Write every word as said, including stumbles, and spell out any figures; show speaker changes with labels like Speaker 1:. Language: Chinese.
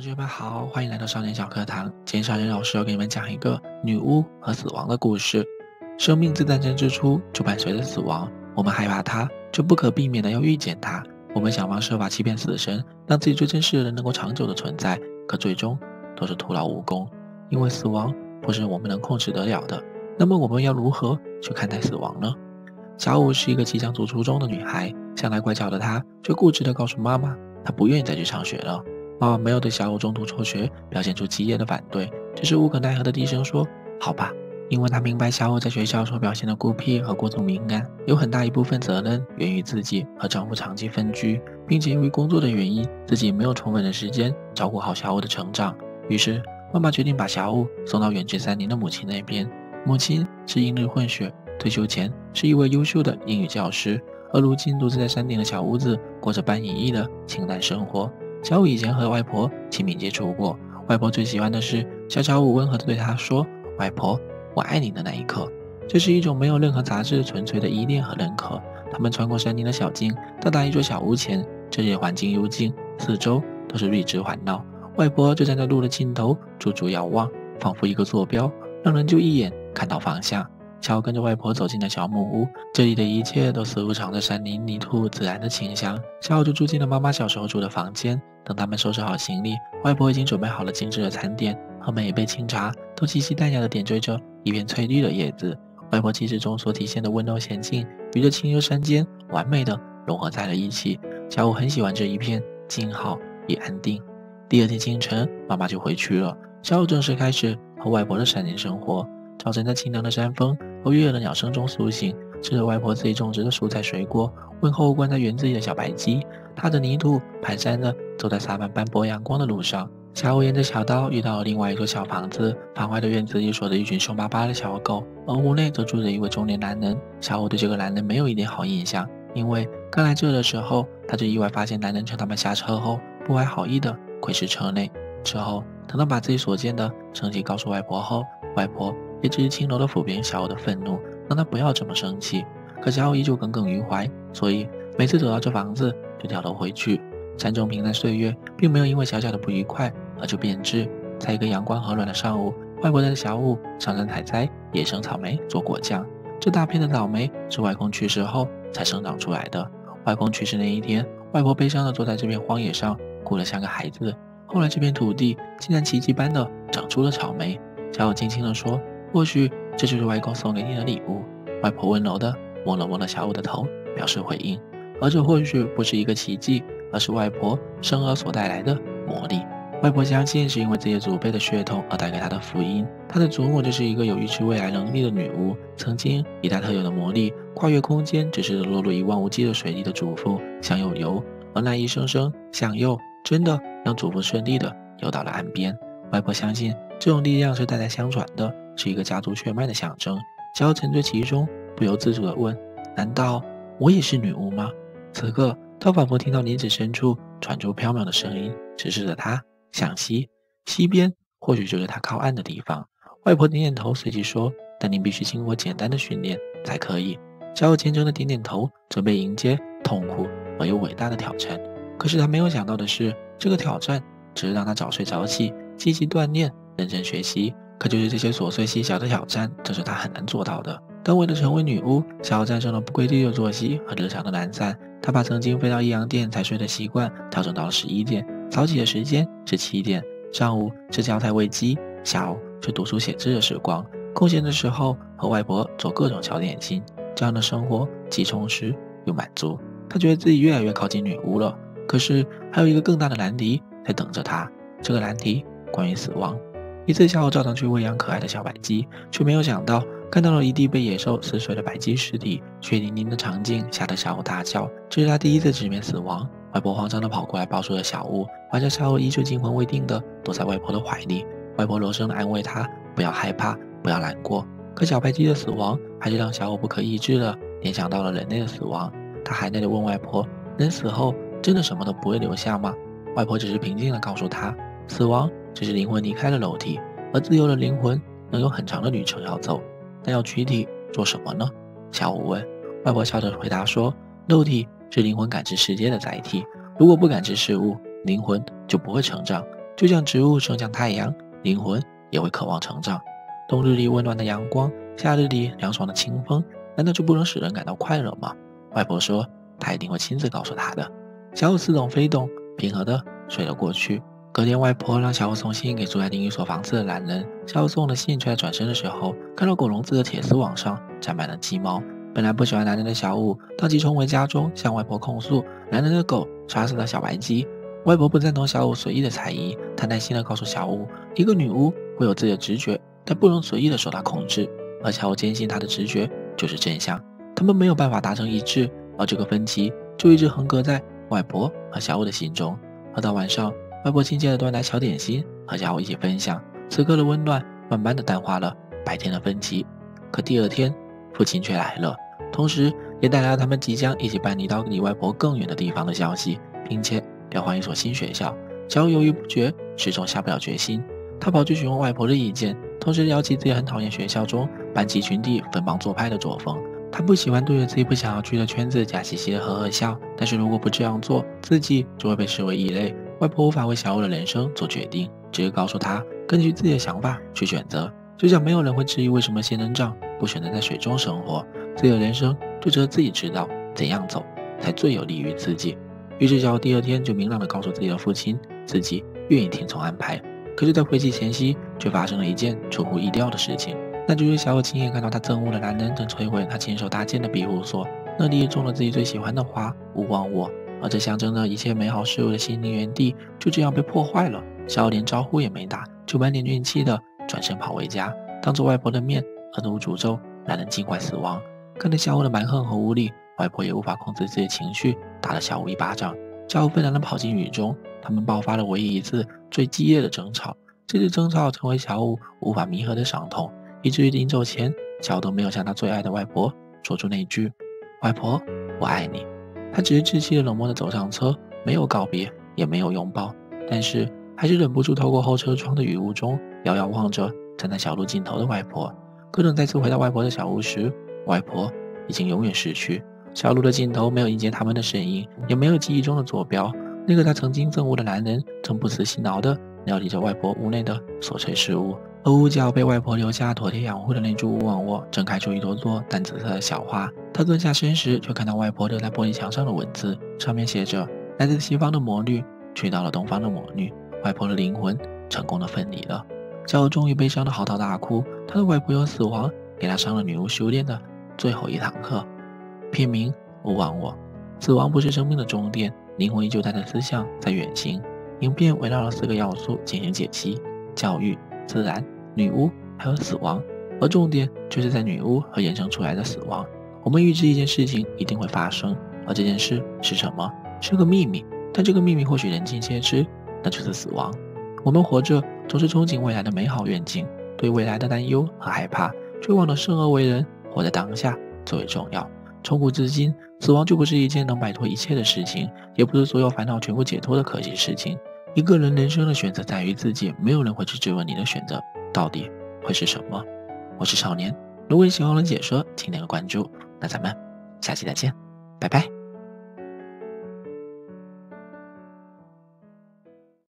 Speaker 1: 学们好，欢迎来到少年小课堂。今天少年老师要给你们讲一个女巫和死亡的故事。生命自诞生之初就伴随着死亡，我们害怕它，就不可避免的要遇见它。我们想方设法欺骗死神，让自己最真实的人能够长久的存在，可最终都是徒劳无功。因为死亡不是我们能控制得了的。那么我们要如何去看待死亡呢？小五是一个即将读初中的女孩，向来乖巧的她却固执地告诉妈妈，她不愿意再去上学了。妈妈没有对小五中途辍学表现出激烈的反对，只是无可奈何的低声说好吧，因为她明白小五在学校所表现的孤僻和过度敏感，有很大一部分责任源于自己和丈夫长期分居，并且由于工作的原因，自己没有充分的时间照顾好小五的成长。于是妈妈决定把小五送到远居山林的母亲那边。母亲是英日混血，退休前是一位优秀的英语教师，而如今独自在山顶的小屋子过着半隐逸的清淡生活。小五以前和外婆亲密接触过，外婆最喜欢的是小小五温和地对她说外婆我爱你的那一刻。这是一种没有任何杂质纯粹的依恋和认可。他们穿过山林的小径，到达一座小屋前，这里环境幽静，四周都是绿植环绕。外婆就站在路的尽头驻足遥望，仿佛一个坐标，让人就一眼看到方向。小五跟着外婆走进了小木屋，这里的一切都似乎藏着山林泥土自然的清香。小五就住进了妈妈小时候住的房间。等他们收拾好行李，外婆已经准备好了精致的餐点和每一杯清茶，都细细淡雅地点缀着一片翠绿的叶子。外婆气质中所体现的温柔娴静，与这清幽山间完美的融合在了一起。小五很喜欢这一片静好与安定。第二天清晨，妈妈就回去了，小五正式开始和外婆的山林生活。早晨在清凉的山风和悦耳的鸟声中苏醒，吃着外婆自己种植的蔬菜水果，问候关在园子里的小白鸡，踏着泥土蹒跚地走在洒满斑驳阳光的路上。小五沿着小道遇到了另外一座小房子，房外的院子里锁着一群凶巴巴的小狗，而屋内则住着一位中年男人。小五对这个男人没有一点好印象，因为刚来这的时候，他就意外发现男人趁他们下车后不怀好意地窥视车内。之后等他把自己所见的生气告诉外婆后，外婆也只是轻柔地抚平小五的愤怒，让他不要这么生气。可小五依旧耿耿于怀，所以每次走到这房子就掉头回去。山中平淡岁月并没有因为小小的不愉快而就变质。在一个阳光和暖的上午，外婆带着小五上山采摘野生草莓做果酱。这大片的草莓是外公去世后才生长出来的。外公去世那一天，外婆悲伤地坐在这片荒野上，哭得像个孩子。后来这片土地竟然奇迹般地长出了草莓。小五轻轻地说，或许这就是外公送给你的礼物。外婆温柔地摸了摸了小五的头，表示回应。而这或许不是一个奇迹，而是外婆生儿所带来的魔力。外婆相信是因为这些祖辈的血统而带给她的福音。她的祖母就是一个有预知未来能力的女巫，曾经以她特有的魔力跨越空间，直视着落入一望无际的水里的祖父向右游，而那一声声向右真的让祖父顺利地游到了岸边。外婆相信这种力量是代代相传的，是一个家族血脉的象征。小五沉醉其中，不由自主地问，难道我也是女巫吗？此刻他仿佛听到林子深处传出飘渺的声音，指示着他向西，西边或许就是他靠岸的地方。外婆点点头，随即说，但您必须经过简单的训练才可以。小五虔诚的点点头，准备迎接痛苦而又伟大的挑战。可是他没有想到的是，这个挑战只是让他早睡早起，积极锻炼，认真学习。可就是这些琐碎细小的挑战，这是他很难做到的。但为了成为女巫，小五战胜了不规律的作息和日常的懒散。他把曾经飞到一两点才睡的习惯调整到了十一点，早起的时间是七点。上午是浇菜喂鸡，下午是读书写字的时光。空闲的时候和外婆做各种小点心。这样的生活既充实又满足。他觉得自己越来越靠近女巫了。可是还有一个更大的难题在等着他，这个难题关于死亡。一次下午照常去喂养可爱的小白鸡，却没有想到看到了一地被野兽撕碎的白鸡尸体，血淋淋的场景吓得小五大叫。这是他第一次直面死亡。外婆慌张地跑过来抱住了小五，晚上小五依旧惊魂未定地躲在外婆的怀里。外婆柔声地安慰他，不要害怕，不要难过。可小白鸡的死亡还是让小五不可抑制地联想到了人类的死亡。他含泪地问外婆，人死后真的什么都不会留下吗？外婆只是平静地告诉他，死亡只是灵魂离开了肉体，而自由的灵魂能有很长的旅程要走。但要躯体做什么呢？小五问。外婆笑着回答说，肉体是灵魂感知世界的载体，如果不感知事物，灵魂就不会成长。 就像植物升向太阳，灵魂也会渴望成长。冬日里温暖的阳光，夏日里凉爽的清风，难道就不能使人感到快乐吗？外婆说她一定会亲自告诉她的。小五似懂非懂，平和地睡了过去。隔天，外婆让小五送信给住在另一所房子的男人。小五送了信，却在转身的时候看到狗笼子的铁丝网上沾满了鸡毛。本来不喜欢男人的小五，当即冲回家中向外婆控诉男人的狗杀死了小白鸡。外婆不赞同小五随意的猜疑，她耐心地告诉小五，一个女巫会有自己的直觉，但不能随意地受她控制，而小五坚信她的直觉就是真相。他们没有办法达成一致，而这个分歧就一直横隔在外婆和小五的心中。而到晚上，外婆亲切地端来小点心和小五一起分享，此刻的温暖慢慢地淡化了白天的分歧。可第二天，父亲却来了，同时也带来了他们即将一起搬离到离外婆更远的地方的消息，并且要换一所新学校。小五犹豫不决，始终下不了决心。他跑去询问外婆的意见，同时聊起自己很讨厌学校中班级群体分帮做派的作风。他不喜欢对着自己不想要去的圈子假嘻嘻的呵呵笑，但是如果不这样做，自己就会被视为异类。外婆无法为小五的人生做决定，只是告诉他根据自己的想法去选择，就像没有人会质疑为什么仙人掌不选择在水中生活，自己的人生就只有自己知道怎样走才最有利于自己。于是小五第二天就明朗地告诉自己的父亲，自己愿意听从安排。可是在回去前夕，却发生了一件出乎意料的事情，那就是小五亲眼看到他憎恶的男人正摧毁他亲手搭建的庇护所，那里种了自己最喜欢的花勿忘我，而这象征着一切美好事物的心灵园地就这样被破坏了。小五连招呼也没打，就满脸怨气的转身跑回家，当着外婆的面恶毒诅咒男人尽快死亡。看着小五的蛮横和无理，外婆也无法控制自己的情绪，打了小五一巴掌。小五愤然地跑进雨中，他们爆发了唯一一次最激烈的争吵。这次争吵成为小五无法弥合的伤痛，以至于临走前，小五都没有向他最爱的外婆说出那句外婆我爱你。他只是稚气的冷漠地走上车，没有告别也没有拥抱，但是还是忍不住透过后车窗的雨雾中遥遥望着站在小路尽头的外婆。可等再次回到外婆的小屋时，外婆已经永远逝去。小路的尽头没有迎接他们的身影，也没有记忆中的坐标。那个他曾经憎恶的男人正不辞辛劳地料理着外婆屋内的琐碎事物，而屋角被外婆留下妥帖养护的那株勿忘我正开出一朵朵淡紫色的小花。他蹲下身时，却看到外婆留在玻璃墙上的文字，上面写着来自西方的魔女娶到了东方的魔女，外婆的灵魂成功的分离了。小五终于悲伤的嚎啕大哭，他的外婆有死亡给他上了女巫修炼的最后一堂课。片名勿忘我，死亡不是生命的终点，灵魂依旧带着思想在远行。影片围绕了四个要素进行解析：教育、自然、女巫还有死亡，而重点就是在女巫和衍生出来的死亡。我们预知一件事情一定会发生，而这件事是什么？是个秘密，但这个秘密或许人尽皆知，那就是死亡。我们活着总是憧憬未来的美好愿景，对未来的担忧和害怕，却忘了生而为人，活在当下最为重要。从古至今，死亡就不是一件能摆脱一切的事情，也不是所有烦恼全部解脱的可惜事情。一个人人生的选择在于自己，没有人会去质问你的选择到底会是什么。我是少年，如果你喜欢我的解说，请点个关注，那咱们下期再见，拜拜。